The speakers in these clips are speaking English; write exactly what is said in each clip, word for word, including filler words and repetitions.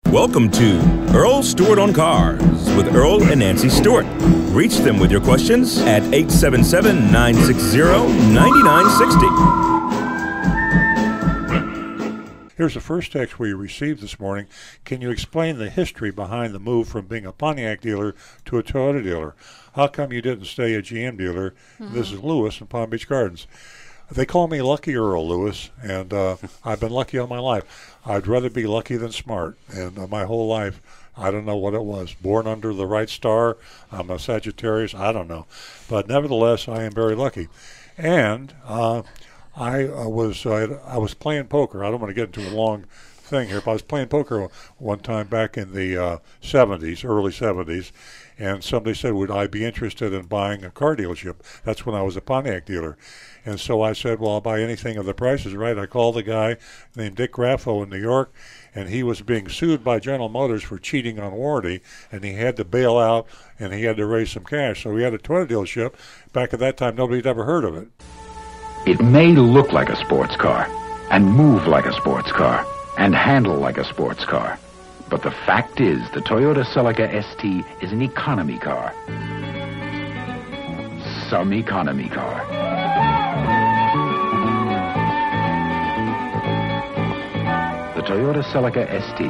Welcome to Earl Stewart on Cars with Earl and Nancy Stewart. Reach them with your questions at eight seven seven, nine six zero, nine nine six zero. Here's the first text we received this morning. Can you explain the history behind the move from being a Pontiac dealer to a Toyota dealer? How come you didn't stay a G M dealer? Mm-hmm. This is Lewis in Palm Beach Gardens. They call me Lucky Earl, Lewis, and uh, I've been lucky all my life. I'd rather be lucky than smart, and uh, my whole life, I don't know what it was. Born under the right star, I'm a Sagittarius, I don't know. But nevertheless, I am very lucky. And uh, I uh, was uh, I was playing poker. I don't want to get into a long thing here, but I was playing poker one time back in the uh, seventies, early seventies, and somebody said, would I be interested in buying a car dealership? That's when I was a Pontiac dealer. And so I said, well, I'll buy anything if the price is right. I called the guy named Dick Raffo in New York, and he was being sued by General Motors for cheating on warranty, and he had to bail out, and he had to raise some cash. So he had a Toyota dealership. Back at that time, nobody had ever heard of it. It may look like a sports car, and move like a sports car, and handle like a sports car. But the fact is, the Toyota Celica S T is an economy car. Some economy car. The Toyota Celica S T.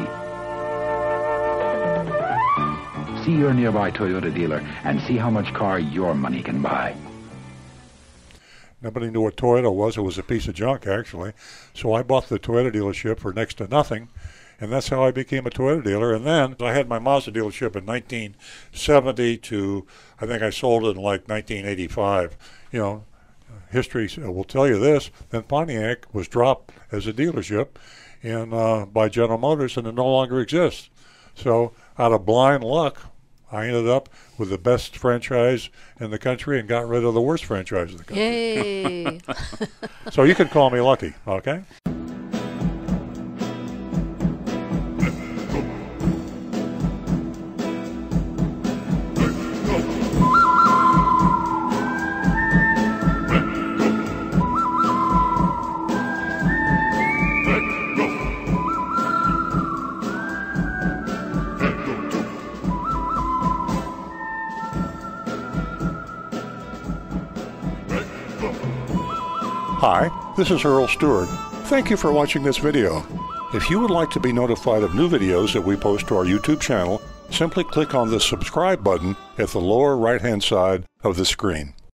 See your nearby Toyota dealer and see how much car your money can buy. Nobody knew what Toyota was. It was a piece of junk, actually. So I bought the Toyota dealership for next to nothing, and that's how I became a Toyota dealer. And then I had my Mazda dealership in nineteen seventy to, I think I sold it in like nineteen eighty-five. You know, history will tell you this. Then Pontiac was dropped as a dealership and uh, by General Motors, and it no longer exists. So out of blind luck, I ended up with the best franchise in the country and got rid of the worst franchise in the country. Yay! So you can call me lucky, okay? Hi, this is Earl Stewart. Thank you for watching this video. If you would like to be notified of new videos that we post to our YouTube channel, simply click on the subscribe button at the lower right-hand side of the screen.